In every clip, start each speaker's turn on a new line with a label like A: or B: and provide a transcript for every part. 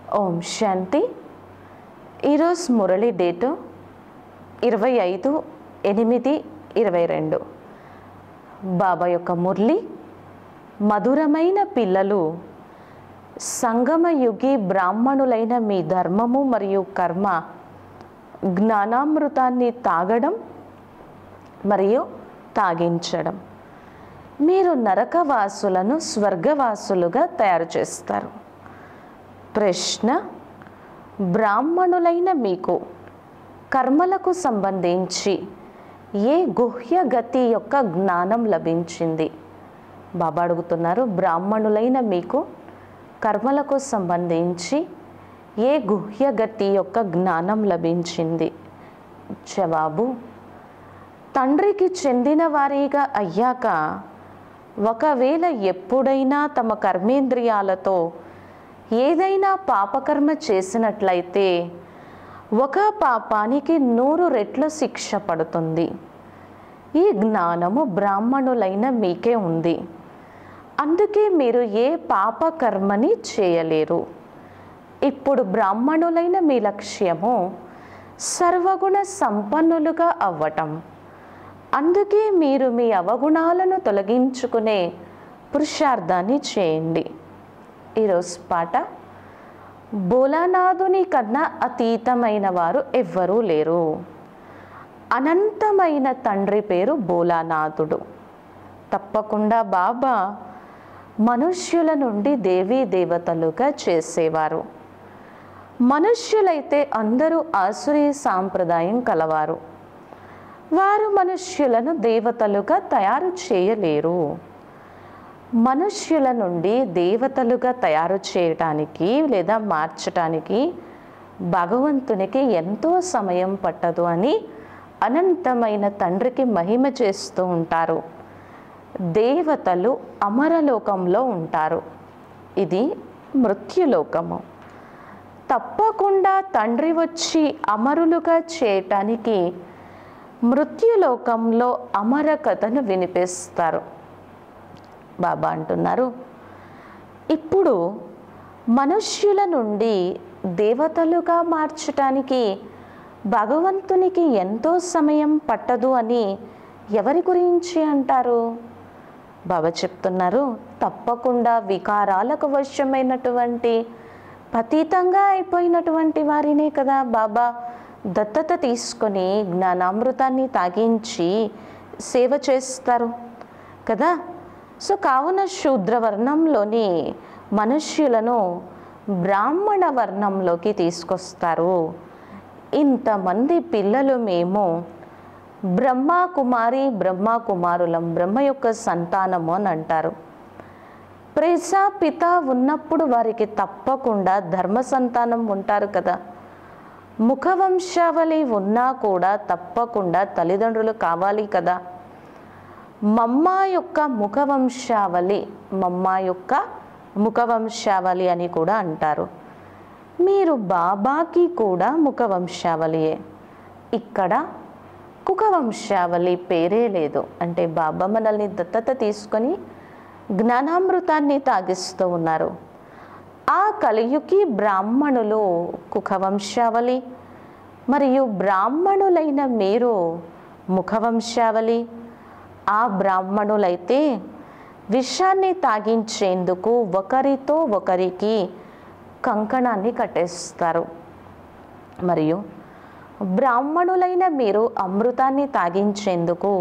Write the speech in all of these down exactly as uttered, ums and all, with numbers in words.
A: ఓం శాంతి. ఈరోజు మురళి డేటు ఇరవై ఐదు ఎనిమిది ఇరవై రెండు. బాబా యొక్క మురళి, మధురమైన పిల్లలు, సంగమయుగి బ్రాహ్మణులైన మీ ధర్మము మరియు కర్మ జ్ఞానామృతాన్ని తాగడం మరియు తాగించడం మీరు నరకవాసులను స్వర్గవాసులుగా తయారు చేస్తారు. ప్రశ్న: బ్రాహ్మణులైన మీకు కర్మలకు సంబంధించి ఏ గుహ్య గతి యొక్క జ్ఞానం లభించింది? బాబా అడుగుతున్నారు, బ్రాహ్మణులైన మీకు కర్మలకు సంబంధించి ఏ గుహ్య గతి యొక్క జ్ఞానం లభించింది? జవాబు: తండ్రికి చెందిన వారిగా అయ్యాక ఒకవేళ ఎప్పుడైనా తమ కర్మేంద్రియాలతో ఏదైనా పాపకర్మ చేసినట్లయితే ఒక పాపానికి నూరు రెట్ల శిక్ష పడుతుంది. ఈ జ్ఞానము బ్రాహ్మణులైన మీకే ఉంది. అందుకే మీరు ఏ పాపకర్మని చేయలేరు. ఇప్పుడు బ్రాహ్మణులైన మీ లక్ష్యము సర్వగుణ సంపన్నులుగా అవ్వటం. అందుకే మీరు మీ అవగుణాలను తొలగించుకునే పురుషార్థాన్ని చేయండి. ఈరోజు పాట: భోలానాథుని కన్నా అతీతమైన వారు ఎవ్వరూ లేరు. అనంతమైన తండ్రి పేరు భోలానాథుడు. తప్పకుండా బాబా మనుష్యుల నుండి దేవీ దేవతలుగా చేసేవారు. మనుష్యులైతే అందరూ ఆసురీ సాంప్రదాయం కలవారు. వారు మనుష్యులను దేవతలుగా తయారు చేయలేరు. మనుష్యుల నుండి దేవతలుగా తయారు చేయటానికి లేదా మార్చటానికి భగవంతునికి ఎంతో సమయం పట్టదు అని అనంతమైన తండ్రికి మహిమ చేస్తూ ఉంటారు. దేవతలు అమరలోకంలో ఉంటారు. ఇది మృత్యులోకము. తప్పకుండా తండ్రి వచ్చి అమరులుగా చేయటానికి మృత్యులోకంలో అమర కథను వినిపిస్తారు. బాబా అంటున్నారు, ఇప్పుడు మనుష్యుల నుండి దేవతలుగా మార్చటానికి భగవంతునికి ఎంతో సమయం పట్టదు అని ఎవరి గురించి అంటారు? బాబా చెప్తున్నారు, తప్పకుండా వికారాలకు వశమైనటువంటి పతీతంగా అయిపోయినటువంటి వారినే కదా బాబా దత్తత తీసుకొని జ్ఞానామృతాన్ని తాగించి సేవ చేస్తారు కదా. సో కావున శూద్రవర్ణంలోని మనుష్యులను బ్రాహ్మణ వర్ణంలోకి తీసుకొస్తారు. ఇంతమంది పిల్లలు మేము బ్రహ్మా కుమారి బ్రహ్మా కుమారులం, బ్రహ్మ యొక్క సంతానము అని అంటారు. ప్రజాపిత ఉన్నప్పుడు వారికి తప్పకుండా ధర్మ సంతానం ఉంటారు కదా. ముఖవంశావళి ఉన్నా కూడా తప్పకుండా తల్లిదండ్రులు కావాలి కదా. మమ్మ యొక్క ముఖవంశావళి, మమ్మ యొక్క ముఖవంశావళి అని కూడా అంటారు. మీరు బాబాకి కూడా ముఖవంశావళియే. ఇక్కడ కుఖవంశావళి పేరే లేదు. అంటే బాబా మనల్ని దత్తత తీసుకొని జ్ఞానామృతాన్ని తాగిస్తూ ఉన్నారు. ఆ కలియుగి బ్రాహ్మణులు కుఖవంశావళి మరియు బ్రాహ్మణులైన మీరు ముఖవంశావళి. ఆ బ్రాహ్మణులైతే విషాన్ని తాగించేందుకు ఒకరితో ఒకరికి కంకణాన్ని కట్టేస్తారు. మరియు బ్రాహ్మణులైన మీరు అమృతాన్ని తాగించేందుకు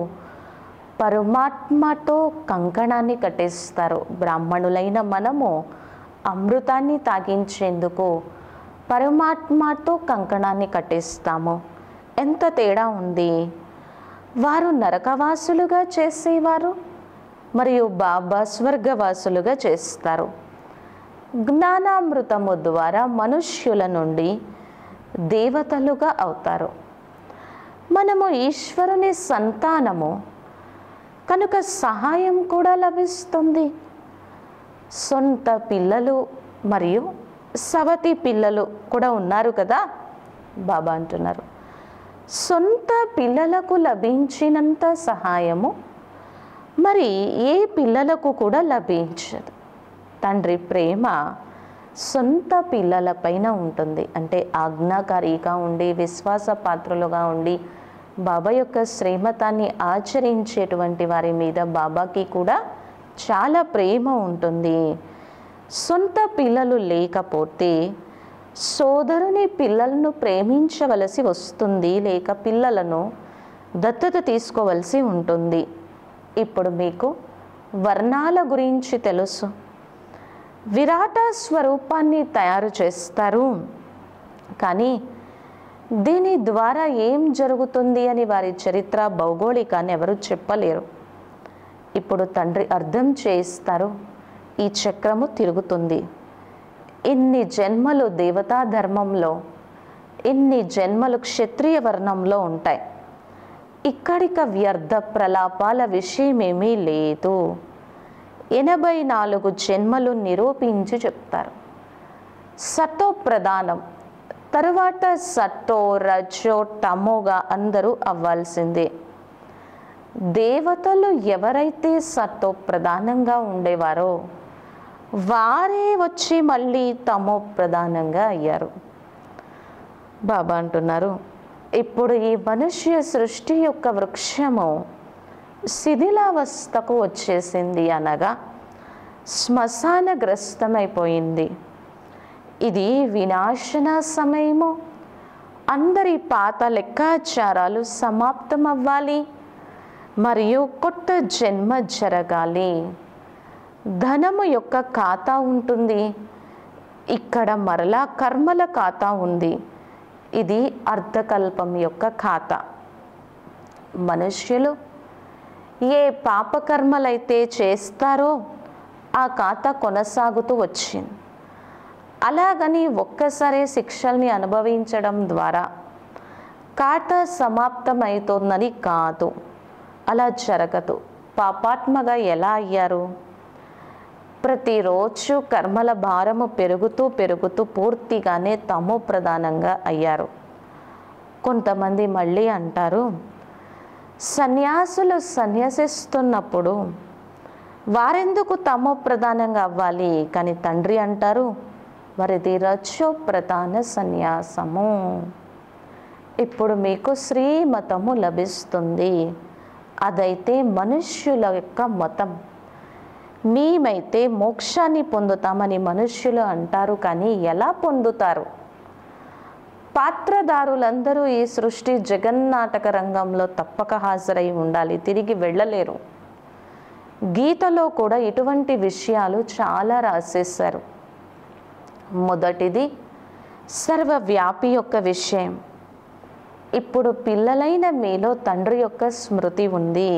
A: పరమాత్మతో కంకణాన్ని కట్టేస్తారు. బ్రాహ్మణులైన మనము అమృతాన్ని తాగించేందుకు పరమాత్మతో కంకణాన్ని కట్టేస్తాము. ఎంత తేడా ఉంది! వారు నరకవాసులుగా చేసేవారు మరియు బాబా స్వర్గవాసులుగా చేస్తారు. జ్ఞానామృతము ద్వారా మనుష్యుల నుండి దేవతలుగా అవుతారు. మనము ఈశ్వరుని సంతానము కనుక సహాయం కూడా లభిస్తుంది. సొంత పిల్లలు మరియు సవతి పిల్లలు కూడా ఉన్నారు కదా. బాబా అంటున్నారు, సొంత పిల్లలకు లభించినంత సహాయము మరి ఏ పిల్లలకు కూడా లభించదు. తండ్రి ప్రేమ సొంత పిల్లలపైన ఉంటుంది. అంటే ఆజ్ఞాకారిగా ఉండి విశ్వాసపాత్రులుగా ఉండి బాబా యొక్క శ్రీమతాన్ని ఆచరించేటువంటి వారి మీద బాబాకి కూడా చాలా ప్రేమ ఉంటుంది. సొంత పిల్లలు లేకపోతే సోదరుని పిల్లలను ప్రేమించవలసి వస్తుంది, లేక పిల్లలను దత్తత తీసుకోవలసి ఉంటుంది. ఇప్పుడు మీకు వర్ణాల గురించి తెలుసు. విరాట స్వరూపాన్ని తయారు చేస్తారు, కానీ దీని ద్వారా ఏం జరుగుతుంది అని వారి చరిత్ర భౌగోళికాన్ని ఎవరు చెప్పలేరు. ఇప్పుడు తండ్రి అర్థం చేయిస్తారు, ఈ చక్రము తిరుగుతుంది. ఇన్ని జన్మలు దేవతా ధర్మంలో, ఇన్ని జన్మలు క్షత్రియ వర్ణంలో ఉంటాయి. ఇక్కడిక వ్యర్థ ప్రలాపాల విషయమేమీ లేదు. ఎనభై నాలుగు జన్మలు నిరూపించి చెప్తారు. సతో ప్రధానం, తరువాత సతో రజో తమోగా అందరూ అవ్వాల్సిందే. దేవతలు ఎవరైతే సతో ప్రధానంగా ఉండేవారో వారే వచ్చి మళ్ళీ తమో ప్రధానంగా అయ్యారు. బాబా అంటున్నారు, ఇప్పుడు ఈ మనుష్య సృష్టి యొక్క వృక్షము శిథిలావస్థకు వచ్చేసింది, అనగా శ్మశానగ్రస్తమైపోయింది. ఇది వినాశన సమయము. అందరి పాత లెక్కాచారాలు సమాప్తం అవ్వాలి మరియు కొత్త జన్మ జరగాలి. ధనము యొక్క ఖాతా ఉంటుంది, ఇక్కడ మరలా కర్మల ఖాతా ఉంది. ఇది అర్ధకల్పం యొక్క ఖాతా. మనుష్యులు ఏ పాపకర్మలైతే చేస్తారో ఆ ఖాతా కొనసాగుతూ వచ్చింది. అలాగని ఒక్కసారి శిక్షల్ని అనుభవించడం ద్వారా ఖాతా సమాప్తమవుతోందని కాదు, అలా జరగదు. పాపాత్మగా ఎలా అయ్యారు? ప్రతిరోజు కర్మల భారము పెరుగుతూ పెరుగుతూ పూర్తిగానే తమో ప్రధానంగా అయ్యారు. కొంతమంది మళ్ళీ అంటారు, సన్యాసులు సన్యాసిస్తున్నప్పుడు వారెందుకు తమో ప్రధానంగా అవ్వాలి? కానీ తండ్రి అంటారు, వారిది రజో ప్రధాన సన్యాసము. ఇప్పుడు మీకు శ్రీమతము లభిస్తుంది. అదైతే మనుష్యుల యొక్క మతం. మేమైతే మోక్షాన్ని పొందుతామని మనుష్యులు అంటారు, కానీ ఎలా పొందుతారు? పాత్రదారులందరూ ఈ సృష్టి జగన్నాటక రంగంలో తప్పక హాజరై ఉండాలి, తిరిగి వెళ్ళలేరు. గీతలో కూడా ఇటువంటి విషయాలు చాలా రాసేశారు. మొదటిది సర్వవ్యాపి యొక్క విషయం. ఇప్పుడు పిల్లలైన మీలో తండ్రి యొక్క స్మృతి ఉంది.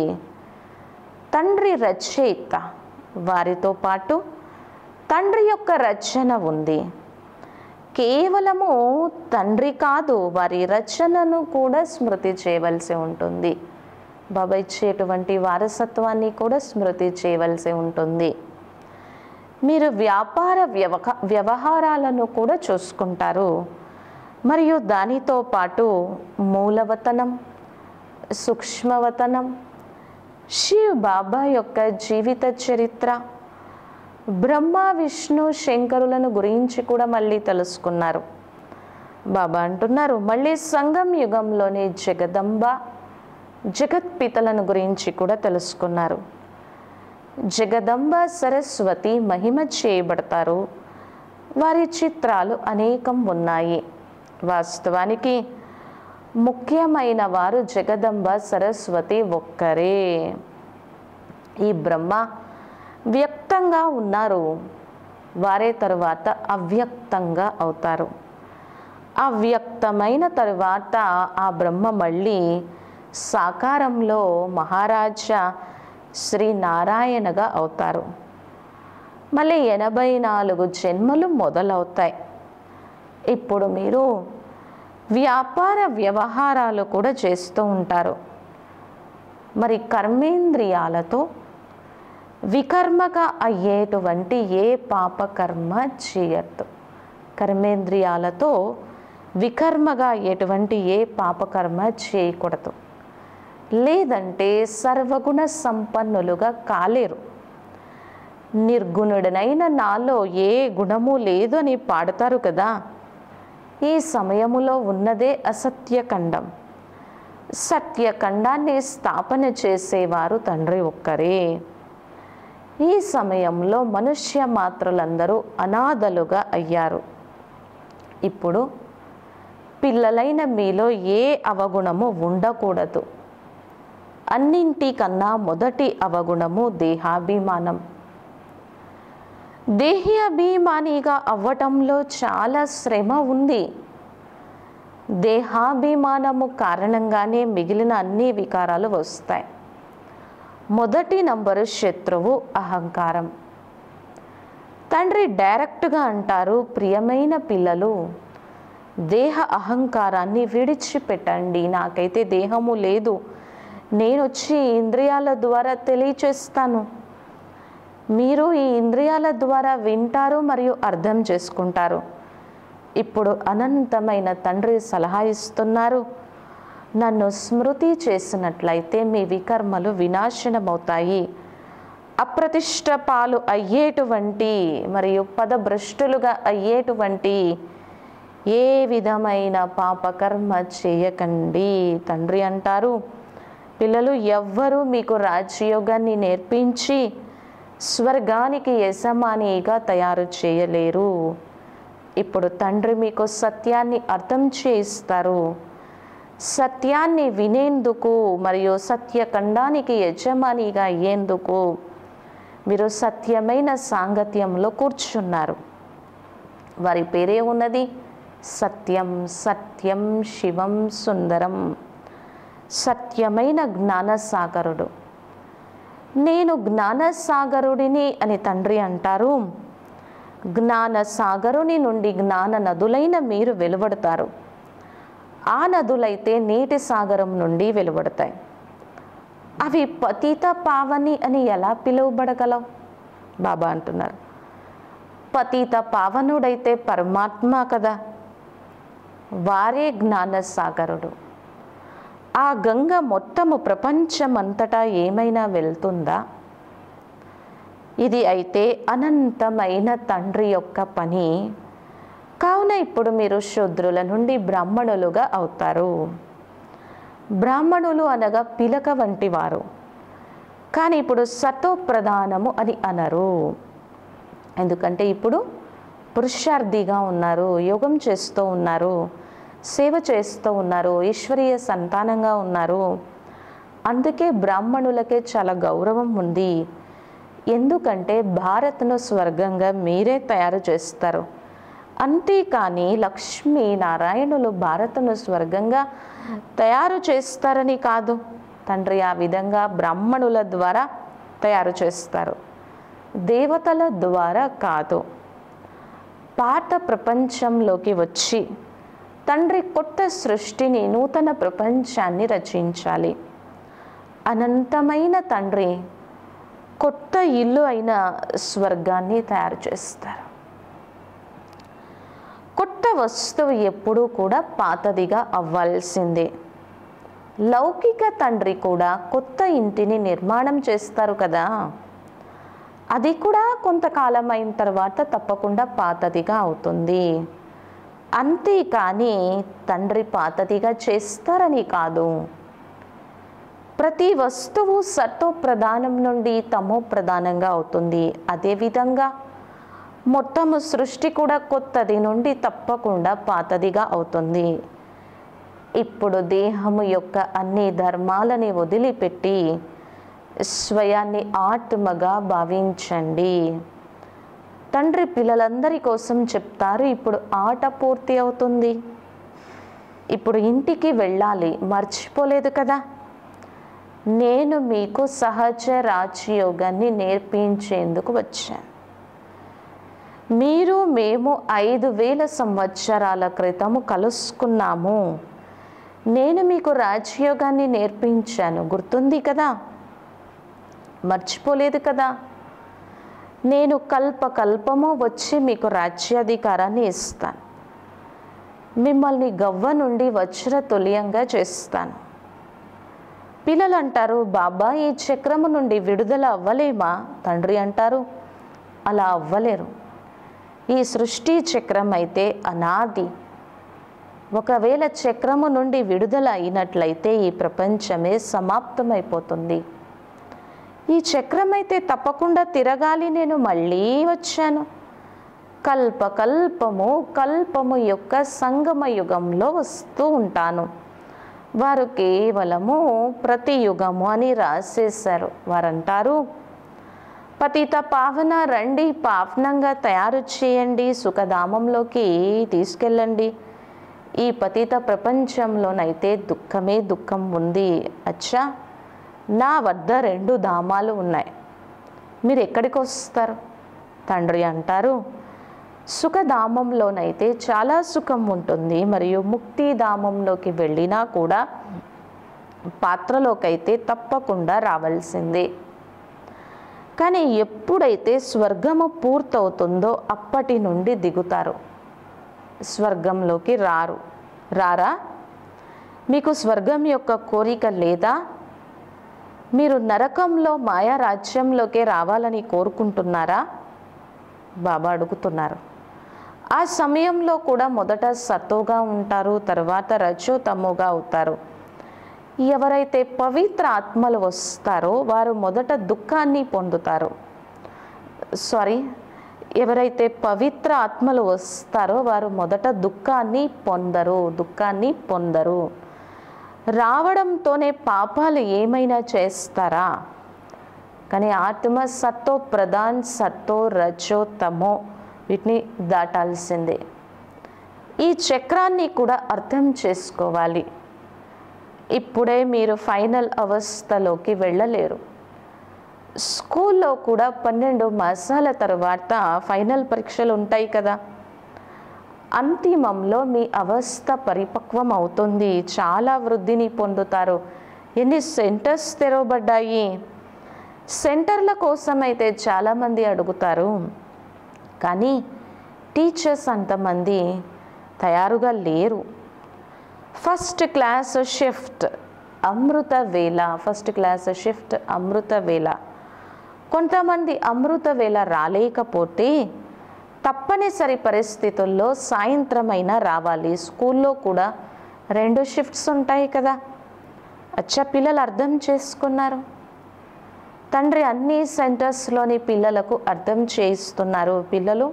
A: తండ్రి రచయిత, వారితో పాటు తండ్రి యొక్క రచన ఉంది. కేవలము తండ్రి కాదు, వారి రచనను కూడా స్మృతి చేయవలసి ఉంటుంది. బాబా ఇచ్చేటువంటి వారసత్వాన్ని కూడా స్మృతి చేయవలసి ఉంటుంది. మీరు వ్యాపార వ్యవహ వ్యవహారాలను కూడా చూసుకుంటారు. మరియు దానితో పాటు మూలవతనం, సూక్ష్మవతనం, శివ్ బాబా యొక్క జీవిత చరిత్ర, బ్రహ్మ విష్ణు శంకరులను గురించి కూడా మళ్ళీ తెలుసుకున్నారు. బాబా అంటున్నారు, మళ్ళీ సంగం యుగంలోని జగదంబ జగత్పితలను గురించి కూడా తెలుసుకున్నారు. జగదంబ సరస్వతి మహిమ చేయబడతారు. వారి చిత్రాలు అనేకం ఉన్నాయి. వాస్తవానికి ముఖ్యమైన వారు జగదంబ సరస్వతి ఒక్కరే. ఈ బ్రహ్మ వ్యక్తంగా ఉన్నారు, వారే తరువాత అవ్యక్తంగా అవుతారు. అవ్యక్తమైన తరువాత ఆ బ్రహ్మ మళ్ళీ సాకారంలో మహారాజా శ్రీ నారాయణగా అవుతారు. మళ్ళీ ఎనభై నాలుగు జన్మలు మొదలవుతాయి. ఇప్పుడు మీరు వ్యాపార వ్యవహారాలు కూడా చేస్తూ ఉంటారు. మరి కర్మేంద్రియాలతో వికర్మగా అయ్యేటువంటి ఏ పాపకర్మ చేయొద్దు. కర్మేంద్రియాలతో వికర్మగా అయ్యేటువంటి ఏ పాపకర్మ చేయకూడదు. లేదంటే సర్వగుణ సంపన్నులుగా కాలేరు. నిర్గుణుడనైన నాలో ఏ గుణము లేదు అని పాడతారు కదా. ఈ సమయములో ఉన్నదే అసత్యఖండం. సత్యఖండాన్ని స్థాపన చేసేవారు తండ్రి ఒక్కరే. ఈ సమయంలో మనుష్య మాత్రులందరూ అనాథలుగా అయ్యారు. ఇప్పుడు పిల్లలైన మీలో ఏ అవగుణము ఉండకూడదు. అన్నింటికన్నా మొదటి అవగుణము దేహాభిమానం. దేహాభిమానిగా అవ్వటంలో చాలా శ్రమ ఉంది. దేహాభిమానము కారణంగానే మిగిలిన అన్ని వికారాలు వస్తాయి. మొదటి నంబరు శత్రువు అహంకారం. తండ్రి డైరెక్ట్గా అంటారు, ప్రియమైన పిల్లలు, దేహ అహంకారాన్ని విడిచిపెట్టండి. నాకైతే దేహము లేదు, నేను వచ్చి ఇంద్రియాల ద్వారా తెలియచేస్తాను. మీరు ఈ ఇంద్రియాల ద్వారా వింటారు మరియు అర్థం చేసుకుంటారు. ఇప్పుడు అనంతమైన తండ్రి సలహా ఇస్తున్నారు, నన్ను స్మృతి చేసినట్లయితే మీ వికర్మలు వినాశనమవుతాయి. అప్రతిష్ట పాలు అయ్యేటువంటి మరియు పదభ్రష్టులుగా అయ్యేటువంటి ఏ విధమైన పాపకర్మ చేయకండి. తండ్రి అంటారు, పిల్లలు, ఎవ్వరూ మీకు రాజయోగాన్ని నేర్పించి స్వర్గానికి యజమానిగా తయారు చేయలేరు. ఇప్పుడు తండ్రి మీకు సత్యాన్ని అర్థం చేయిస్తారు. సత్యాన్ని వినేందుకు మరియు సత్యఖండానికి యజమానిగా అయ్యేందుకు మీరు సత్యమైన సాంగత్యంలో కూర్చున్నారు. వారి పేరే ఉన్నది సత్యం. సత్యం శివం సుందరం. సత్యమైన జ్ఞానసాగరుడు. నేను జ్ఞానసాగరుడిని అని తండ్రి అంటారు. జ్ఞానసాగరుని నుండి జ్ఞాన నదులైన మీరు వెలువడతారు. ఆ నదులైతే నీటి సాగరం నుండి వెలువడతాయి. అవి పతిత పావని అని ఎలా పిలువబడగలవు? బాబా అంటున్నారు, పతిత పావనుడైతే పరమాత్మ కదా, వారే జ్ఞానసాగరుడు. ఆ గంగ మొత్తము ప్రపంచమంతటా ఏమైనా వెళ్తుందా? ఇది అయితే అనంతమైన తండ్రి యొక్క పని. కావున ఇప్పుడు మీరు శూద్రుల నుండి బ్రాహ్మణులుగా అవుతారు. బ్రాహ్మణులు అనగా పిలక వంటి వారు, కానీ ఇప్పుడు సతో ప్రధానము అని అనరు. ఎందుకంటే ఇప్పుడు పురుషార్థిగా ఉన్నారు, యోగం చేస్తూ ఉన్నారు, సేవ చేస్తూ ఉన్నారు, ఈశ్వరీయ సంతానంగా ఉన్నారు. అందుకే బ్రాహ్మణులకే చాలా గౌరవం ఉంది. ఎందుకంటే భారత్ను స్వర్గంగా మీరే తయారు చేస్తారు. అంతేకాని లక్ష్మీ నారాయణులు భారత్ను స్వర్గంగా తయారు చేస్తారని కాదు. తండ్రి ఆ విధంగా బ్రాహ్మణుల ద్వారా తయారు చేస్తారు, దేవతల ద్వారా కాదు. పాత ప్రపంచంలోకి వచ్చి తండ్రి కొత్త సృష్టిని, నూతన ప్రపంచాన్ని రచించాలి. అనంతమైన తండ్రి కొత్త ఇల్లు అయిన స్వర్గాన్ని తయారు చేస్తారు. కొత్త వస్తువు ఎప్పుడూ కూడా పాతదిగా అవ్వాల్సిందే. లౌకిక తండ్రి కూడా కొత్త ఇంటిని నిర్మాణం చేస్తారు కదా, అది కూడా కొంతకాలం అయిన తర్వాత తప్పకుండా పాతదిగా అవుతుంది. అంతేకాని తండ్రి పాతదిగా చేస్తారని కాదు. ప్రతి వస్తువు సతో ప్రధానం నుండి తమో ప్రధానంగా అవుతుంది. అదేవిధంగా మొత్తము సృష్టి కూడా కొత్తది నుండి తప్పకుండా పాతదిగా అవుతుంది. ఇప్పుడు దేహము యొక్క అన్ని ధర్మాలని వదిలిపెట్టి స్వయాన్ని ఆత్మగా భావించండి. తండ్రి పిల్లలందరి కోసం చెప్తారు, ఇప్పుడు ఆట పూర్తి అవుతుంది, ఇప్పుడు ఇంటికి వెళ్ళాలి, మర్చిపోలేదు కదా. నేను మీకు సహజ రాజయోగాన్ని నేర్పించేందుకు వచ్చాను. మీరు మేము ఐదు వేల సంవత్సరాల క్రితము కలుసుకున్నాము. నేను మీకు రాజయోగాన్ని నేర్పించాను, గుర్తుంది కదా, మర్చిపోలేదు కదా. నేను కల్ప కల్పము వచ్చి మీకు రాజ్యాధికారాన్ని ఇస్తాను. మిమ్మల్ని గవ్వ నుండి వజ్ర తుల్యంగా చేస్తాను. పిల్లలు అంటారు, బాబా ఈ చక్రము నుండి విడుదల అవ్వలేమా? తండ్రి అంటారు, అలా అవ్వలేరు. ఈ సృష్టి చక్రం అయితే అనాది. ఒకవేళ చక్రము నుండి విడుదల అయినట్లయితే ఈ ప్రపంచమే సమాప్తమైపోతుంది. ఈ చక్రం అయితే తప్పకుండా తిరగాలి. నేను మళ్ళీ వచ్చాను. కల్ప కల్పము కల్పము యొక్క సంగమ యుగంలో వస్తూ ఉంటాను. వారు కేవలము ప్రతి యుగము అని రాసేశారు. వారంటారు, పతిత పావన రండి, పావనంగా తయారు చేయండి, సుఖధామంలోకి తీసుకెళ్ళండి. ఈ పతిత ప్రపంచంలోనైతే దుఃఖమే దుఃఖం ఉంది. అచ్చా, నా వద్ద రెండు ధామాలు ఉన్నాయి, మీరు ఎక్కడికి వస్తారు? తండ్రి అంటారు, సుఖధామంలోనైతే చాలా సుఖం ఉంటుంది, మరియు ముక్తిధామంలోకి వెళ్ళినా కూడా పాత్రలోకైతే తప్పకుండా రావాల్సిందే. కానీ ఎప్పుడైతే స్వర్గము పూర్తవుతుందో అప్పటి నుండి దిగుతారు, స్వర్గంలోకి రారు. రారా? మీకు స్వర్గం యొక్క కోరిక లేదా? మీరు నరకంలో మాయా రాజ్యంలోకే రావాలని కోరుకుంటున్నారా? బాబా అడుగుతున్నారు. ఆ సమయంలో కూడా మొదట సత్తుగా ఉంటారు, తర్వాత రజో తమోగా అవుతారు. ఎవరైతే పవిత్ర ఆత్మలు వస్తారో వారు మొదట దుఃఖాన్ని పొందుతారు. సారీ ఎవరైతే పవిత్ర ఆత్మలు వస్తారో వారు మొదట దుఃఖాన్ని పొందరు దుఃఖాన్ని పొందరు రావడంతోనే పాపాలు ఏమైనా చేస్తారా? కానీ ఆత్మ సత్తో ప్రధాన్, సత్తో రజో తమో వీటిని దాటాల్సిందే. ఈ చక్రాన్ని కూడా అర్థం చేసుకోవాలి. ఇప్పుడే మీరు ఫైనల్ అవస్థలోకి వెళ్ళలేరు. స్కూల్లో కూడా పన్నెండు మాసాల తర్వాత ఫైనల్ పరీక్షలు ఉంటాయి కదా. అంతిమంలో మీ అవస్థ పరిపక్వం అవుతుంది, చాలా వృద్ధిని పొందుతారు. ఎన్ని సెంటర్స్ తెరవబడ్డాయి? సెంటర్ల కోసం అయితే చాలామంది అడుగుతారు, కానీ టీచర్స్ అంతమంది తయారుగా లేరు. ఫస్ట్ క్లాస్ షిఫ్ట్ అమృత వేళ, ఫస్ట్ క్లాస్ షిఫ్ట్ అమృత వేళ. కొంతమంది అమృత వేళ రాలేకపోతే తప్పనిసరి పరిస్థితుల్లో సాయంత్రమైనా రావాలి. స్కూల్లో కూడా రెండు షిఫ్ట్స్ ఉంటాయి కదా. అచ్చా, పిల్లలు అర్థం చేసుకున్నారు. తండ్రి అన్ని సెంటర్స్లోని పిల్లలకు అర్థం చేయిస్తున్నారు. పిల్లలు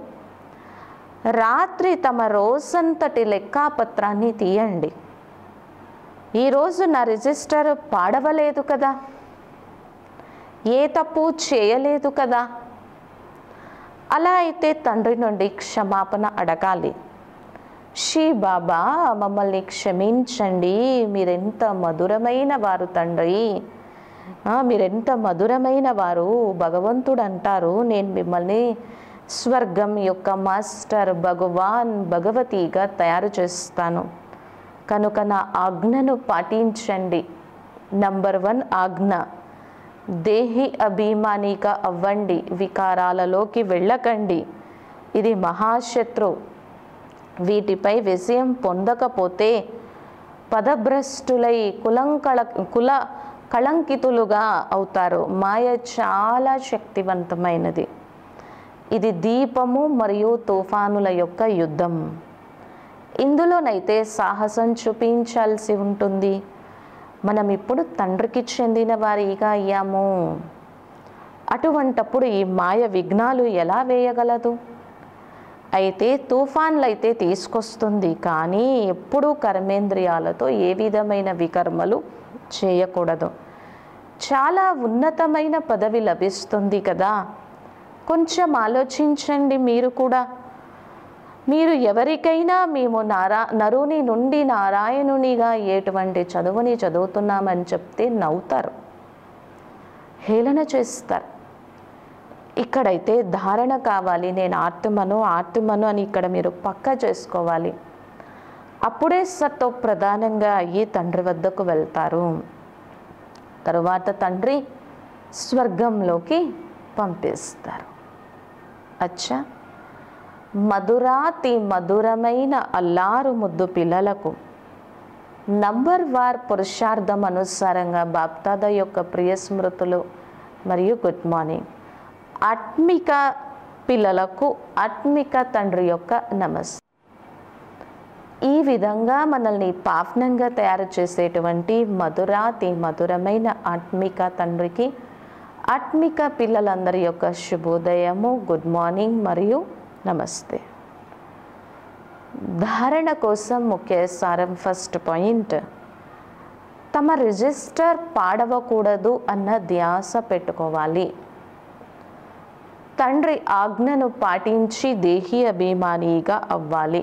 A: రాత్రి తమ రోజంతటి లెక్కాపత్రాన్ని తీయండి. ఈరోజు నా రిజిస్టర్ పాడవలేదు కదా, ఏ తప్పు చేయలేదు కదా. అలా అయితే తండ్రి నుండి క్షమాపణ అడగాలి. షీ బాబా, మమ్మల్ని క్షమించండి, మీరెంత మధురమైన వారు తండ్రి, మీరెంత మధురమైన వారు. భగవంతుడు అంటారు, నేను మిమ్మల్ని స్వర్గం యొక్క మాస్టర్ భగవాన్ భగవతిగా తయారు చేస్తాను, కనుక నా ఆజ్ఞను పాటించండి. నంబర్ వన్ ఆజ్ఞ, దేహి అభిమానిగా అవ్వండి, వికారాలలోకి వెళ్ళకండి. ఇది మహాశత్రు. వీటిపై విజయం పొందకపోతే పదభ్రష్టులై కులంకళ కుల కళంకితులుగా అవుతారు. మాయ చాలా శక్తివంతమైనది. ఇది దీపము మరియు తుఫానుల యొక్క యుద్ధం. ఇందులోనైతే సాహసం చూపించాల్సి ఉంటుంది. మనం ఇప్పుడు తండ్రికి చెందిన వారిగా అయ్యాము. అటువంటప్పుడు ఈ మాయ విఘ్నాలు ఎలా వేయగలదు? అయితే తుఫాన్లు అయితే తీసుకొస్తుంది, కానీ ఎప్పుడూ కర్మేంద్రియాలతో ఏ విధమైన వికర్మలు చేయకూడదు. చాలా ఉన్నతమైన పదవి లభిస్తుంది కదా. కొంచెం ఆలోచించండి. మీరు కూడా మీరు ఎవరికైనా మేము నారా నరుని నుండి నారాయణునిగా ఎటువంటి చదువుని చదువుతున్నామని చెప్తే నవ్వుతారు, హేళన చేస్తారు. ఇక్కడైతే ధారణ కావాలి, నేను ఆత్మను ఆత్మను అని ఇక్కడ మీరు పక్కా చేసుకోవాలి. అప్పుడే సత్తో ప్రధానంగా అయ్యి తండ్రి వద్దకు వెళ్తారు. తరువాత తండ్రి స్వర్గంలోకి పంపిస్తారు. అచ్చా, మధురాతి మధురమైన అల్లారు ముద్దు పిల్లలకు నంబర్ వార్ పురుషార్థం అనుసారంగా బాప్దాద యొక్క ప్రియ స్మృతులు మరియు గుడ్ మార్నింగ్. ఆత్మిక పిల్లలకు ఆత్మిక తండ్రి యొక్క నమస్తే. ఈ విధంగా మనల్ని పావనంగా తయారు చేసేటువంటి మధురాతి మధురమైన ఆత్మిక తండ్రికి ఆత్మిక పిల్లలందరి యొక్క శుభోదయము, గుడ్ మార్నింగ్ మరియు నమస్తే. ధారణ కోసం ముఖ్య సారం. ఫస్ట్ పాయింట్, తమ రిజిస్టర్ పాడవకూడదు అన్న ధ్యాస పెట్టుకోవాలి. తండ్రి ఆజ్ఞను పాటించి దేహీ అభిమానిగా అవ్వాలి.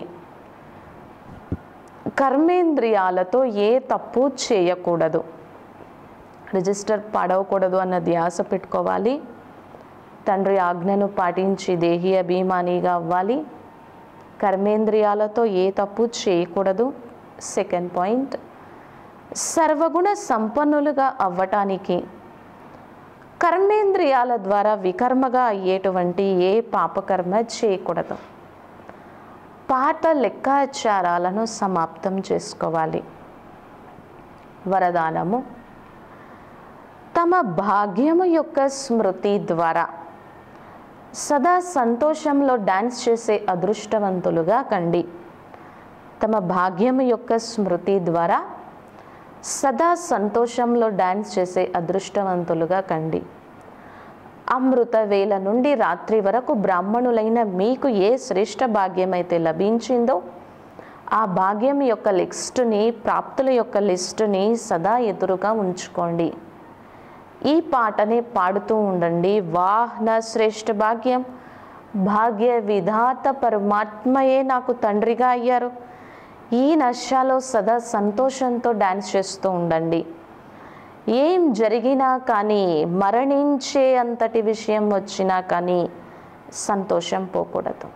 A: కర్మేంద్రియాలతో ఏ తప్పు చేయకూడదు. రిజిస్టర్ పాడవకూడదు అన్న ధ్యాస పెట్టుకోవాలి. తండ్రి ఆజ్ఞను పాటించి దేహీ అభిమానిగా అవ్వాలి. కర్మేంద్రియాలతో ఏ తప్పు చేయకూడదు. సెకండ్ పాయింట్, సర్వగుణ సంపన్నులుగా అవ్వటానికి కర్మేంద్రియాల ద్వారా వికర్మగా అయ్యేటువంటి ఏ పాపకర్మ చేయకూడదు. పాత లెక్కాచారాలను సమాప్తం చేసుకోవాలి. వరదానము, తమ భాగ్యము యొక్క స్మృతి ద్వారా సదా సంతోషంలో డాన్స్ చేసే అదృష్టవంతులుగా కండి. తమ భాగ్యము యొక్క స్మృతి ద్వారా సదా సంతోషంలో డాన్స్ చేసే అదృష్టవంతులుగా కండి. అమృత వేళ నుండి రాత్రి వరకు బ్రాహ్మణులైన మీకు ఏ శ్రేష్ఠ భాగ్యం అయితే లభించిందో ఆ భాగ్యం యొక్క లిస్టుని, ప్రాప్తుల యొక్క లిస్టుని సదా ఎదురుగా ఉంచుకోండి. ఈ పాటనే పాడుతూ ఉండండి. వాహ్ నా శ్రేష్ఠ భాగ్యం, భాగ్య విధాత పరమాత్మయే నాకు తండ్రిగా అయ్యారు. ఈ నశాలో సదా సంతోషంతో డ్యాన్స్ చేస్తూ ఉండండి. ఏం జరిగినా కానీ, మరణించే అంతటి విషయం వచ్చినా కానీ సంతోషం పోకూడదు.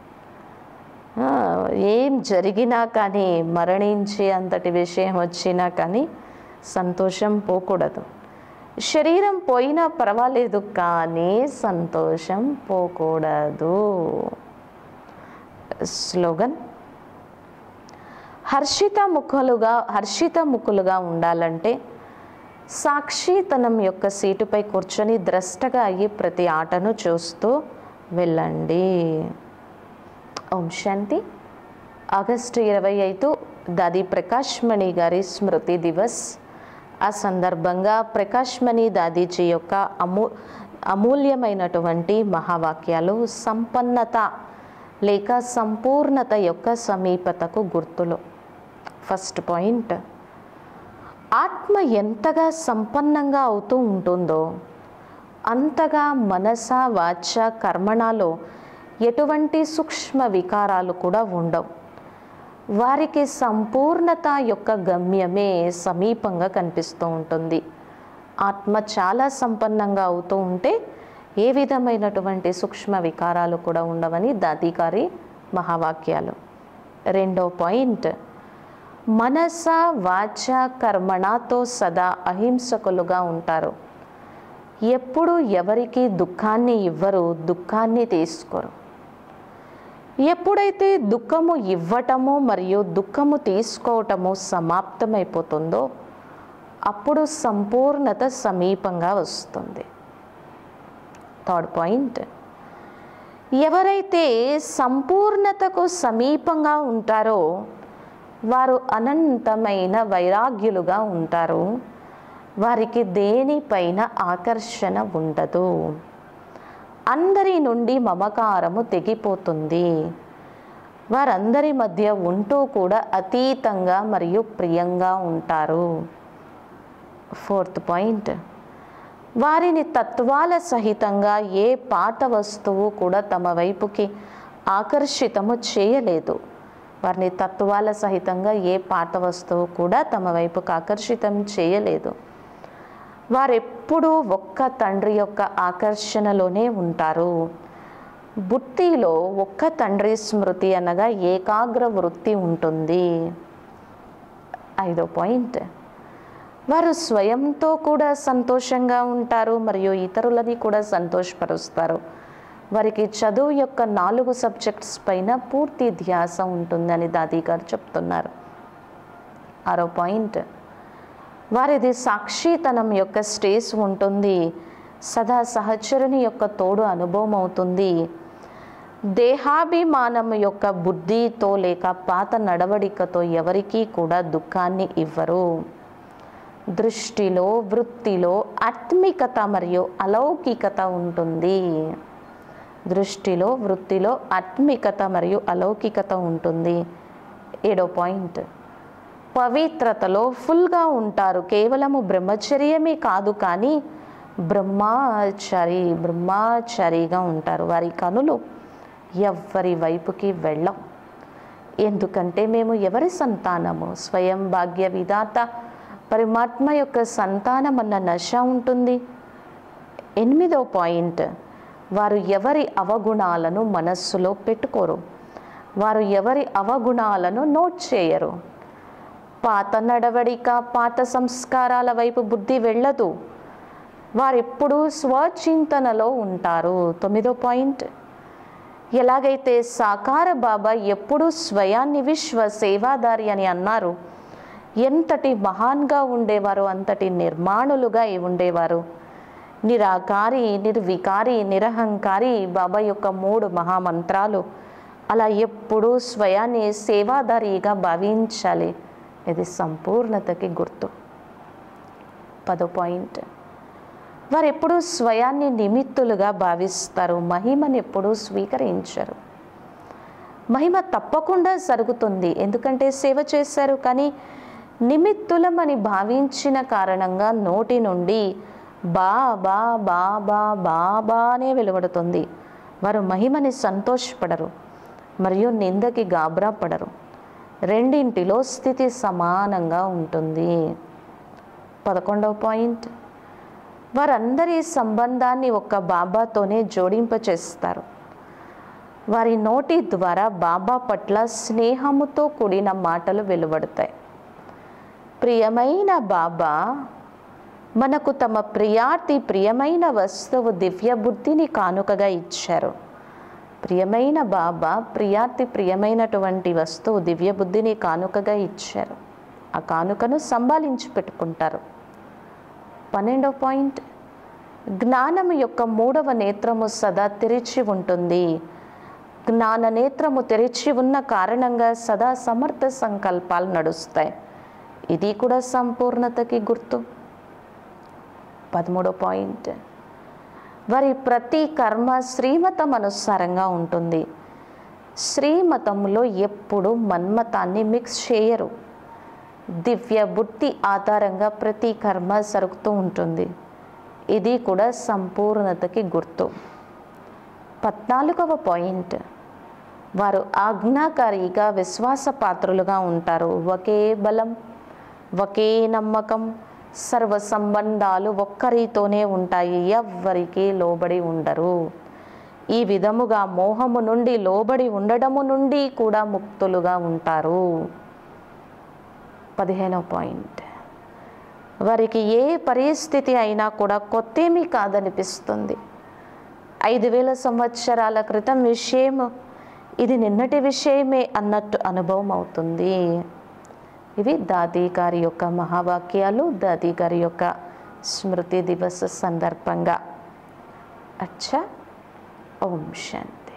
A: ఏం జరిగినా కానీ, మరణించే అంతటి విషయం వచ్చినా కానీ సంతోషం పోకూడదు. శరీరం పోయినా పర్వాలేదు కానీ సంతోషం పోకూడదు. స్లోగన్, హర్షిత ముఖలుగా హర్షిత ముఖులుగా ఉండాలంటే సాక్షితనం యొక్క సీటుపై కూర్చొని ద్రష్టగా అయ్యి ప్రతి ఆటను చూస్తూ వెళ్ళండి. ఓం శాంతి. ఆగస్టు ఇరవై ఐదు దాది ప్రకాష్ మణి గారి స్మృతి దివస్. ఆ సందర్భంగా ప్రకాష్ మణి దాదీజీ యొక్క అమూ అమూల్యమైనటువంటి మహావాక్యాలు సంపన్నత లేక సంపూర్ణత యొక్క సమీపతకు గుర్తులు. ఫస్ట్ పాయింట్, ఆత్మ ఎంతగా సంపన్నంగా అవుతూ ఉంటుందో అంతగా మనస వాచ కర్మణలో ఎటువంటి సూక్ష్మ వికారాలు కూడా ఉండవు. వారికి సంపూర్ణత యొక్క గమ్యమే సమీపంగా కనిపిస్తూ ఉంటుంది. ఆత్మ చాలా సంపన్నంగా అవుతూ ఉంటే ఏ విధమైనటువంటి సూక్ష్మ వికారాలు కూడా ఉండవని దాది గారి మహావాక్యాలు. రెండో పాయింట్, మనస వాచ కర్మణతో సదా అహింసకులుగా ఉంటారు. ఎప్పుడు ఎవరికి దుఃఖాన్ని ఇవ్వరు, దుఃఖాన్ని తీసుకోరు. ఎప్పుడైతే దుఃఖము ఇవ్వటము మరియు దుఃఖము తీసుకోవటము సమాప్తమైపోతుందో అప్పుడు సంపూర్ణత సమీపంగా వస్తుంది. థర్డ్ పాయింట్, ఎవరైతే సంపూర్ణతకు సమీపంగా ఉంటారో వారు అనంతమైన వైరాగ్యులుగా ఉంటారు. వారికి దేనిపైన ఆకర్షణ ఉండదు. అందరి నుండి మమకారము తెగిపోతుంది. వారందరి మధ్య ఉంటూ కూడా అతీతంగా మరియు ప్రియంగా ఉంటారు. ఫోర్త్ పాయింట్, వారిని తత్వాల సహితంగా ఏ పాత వస్తువు కూడా తమ వైపుకి ఆకర్షితము చేయలేదు. వారిని తత్వాల సహితంగా ఏ పాత వస్తువు కూడా తమ వైపుకి ఆకర్షితం చేయలేదు. వారెప్పుడూ ఒక్క తండ్రి యొక్క ఆకర్షణలోనే ఉంటారు. బుద్ధిలో ఒక్క తండ్రి స్మృతి అనగా ఏకాగ్ర వృత్తి ఉంటుంది. ఐదో పాయింట్, వారు స్వయంతో కూడా సంతోషంగా ఉంటారు మరియు ఇతరులని కూడా సంతోషపరుస్తారు. వారికి చదువు యొక్క నాలుగు సబ్జెక్ట్స్ పైన పూర్తి ధ్యాస ఉంటుందని దాది గారు చెప్తున్నారు. ఆరో పాయింట్, వారిది సాక్షితనం యొక్క స్టేజ్ ఉంటుంది. సదా సహచరుని యొక్క తోడు అనుభవం అవుతుంది. దేహాభిమానం యొక్క బుద్ధితో లేక పాత నడవడికతో ఎవరికీ కూడా దుఃఖాన్ని ఇవ్వరు. దృష్టిలో, వృత్తిలో ఆత్మికత మరియు అలౌకికత ఉంటుంది. దృష్టిలో, వృత్తిలో ఆత్మికత మరియు అలౌకికత ఉంటుంది. ఏడో పాయింట్, పవిత్రతలో ఫుల్గా ఉంటారు. కేవలము బ్రహ్మచర్యమే కాదు, కానీ బ్రహ్మచారి బ్రహ్మచారిగా ఉంటారు. వారి కనులు ఎవ్వరి వైపుకి వెళ్ళం. ఎందుకంటే మేము ఎవరి సంతానము? స్వయం భాగ్య విధాత పరమాత్మ యొక్క సంతానం అన్న నశ ఉంటుంది. ఎనిమిదో పాయింట్, వారు ఎవరి అవగుణాలను మనస్సులో పెట్టుకోరు. వారు ఎవరి అవగుణాలను నోట్ చేయరు. పాత నడవడిక, పాత సంస్కారాల వైపు బుద్ధి వెళ్ళదు. వారెప్పుడూ స్వచింతనలో ఉంటారు. తొమ్మిదో పాయింట్, ఎలాగైతే సాకార బాబా ఎప్పుడూ స్వయాన్ని విశ్వ సేవాదారి అని అన్నారు, ఎంతటి మహాన్గా ఉండేవారు, అంతటి నిర్మాణులుగా ఉండేవారు. నిరాకారి, నిర్వికారి, నిరహంకారి బాబా యొక్క మూడు మహామంత్రాలు. అలా ఎప్పుడూ స్వయాన్ని సేవాదారిగా భావించాలి. ఇది సంపూర్ణతకి గుర్తు. పదో పాయింట్, వారు ఎప్పుడూ స్వయాన్ని నిమిత్తులుగా భావిస్తారు. మహిమను ఎప్పుడూ స్వీకరించరు. మహిమ తప్పకుండా జరుగుతుంది, ఎందుకంటే సేవ చేశారు. కానీ నిమిత్తులమని భావించిన కారణంగా నోటి నుండి బాబా బాబా బాబా అనే వెలువడుతుంది. వారు మహిమని సంతోషపడరు మరియు నిందకి గాబరా పడరు. రెండింటిలో స్థితి సమానంగా ఉంటుంది. పదకొండవ పాయింట్, వారందరి సంబంధాన్ని ఒక్క బాబాతోనే జోడింప చేస్తారు. వారి నోటి ద్వారా బాబా పట్ల స్నేహముతో కూడిన మాటలు వెలువడతాయి. ప్రియమైన బాబా మనకు తమ ప్రియాతి ప్రియమైన వస్తువు దివ్య బుద్ధిని కానుకగా ఇచ్చారు. ప్రియమైన బాబా ప్రియాతి ప్రియమైనటువంటి వస్తువు దివ్య బుద్ధిని కానుకగా ఇచ్చారు. ఆ కానుకను సంభాళించి పెట్టుకుంటారు. పన్నెండవ పాయింట్, జ్ఞానము యొక్క మూడవ నేత్రము సదా తెరిచి ఉంటుంది. జ్ఞాన నేత్రము తెరిచి ఉన్న కారణంగా సదా సమర్థ సంకల్పాలు నడుస్తాయి. ఇది కూడా సంపూర్ణతకి గుర్తు. పదమూడో పాయింట్, వారి ప్రతి కర్మ శ్రీమతం అనుసారంగా ఉంటుంది. శ్రీమతంలో ఎప్పుడు మన్మతాన్ని మిక్స్ చేయరు. దివ్య బుద్ధి ఆధారంగా ప్రతి కర్మ జరుగుతూ ఉంటుంది. ఇది కూడా సంపూర్ణతకి గుర్తు. పద్నాలుగవ పాయింట్, వారు ఆజ్ఞాకారిగా విశ్వాసపాత్రులుగా ఉంటారు. ఒకే బలం, ఒకే నమ్మకం, సర్వ సంబంధాలు ఒక్కరితోనే ఉంటాయి. ఎవ్వరికీ లోబడి ఉండరు. ఈ విధముగా మోహము నుండి, లోబడి ఉండడము నుండి కూడా ముక్తులుగా ఉంటారు. పదిహేనవ పాయింట్, వారికి ఏ పరిస్థితి అయినా కూడా కొత్తేమీ కాదనిపిస్తుంది. ఐదు వేల సంవత్సరాల క్రితం విషయం ఇది నిన్నటి విషయమే అన్నట్టు అనుభవం అవుతుంది. ఇవి దాది గారి యొక్క మహావాక్యాలు, దాది గారి యొక్క స్మృతి దివస సందర్భంగా. అచ్చా, ఓం శాంతి.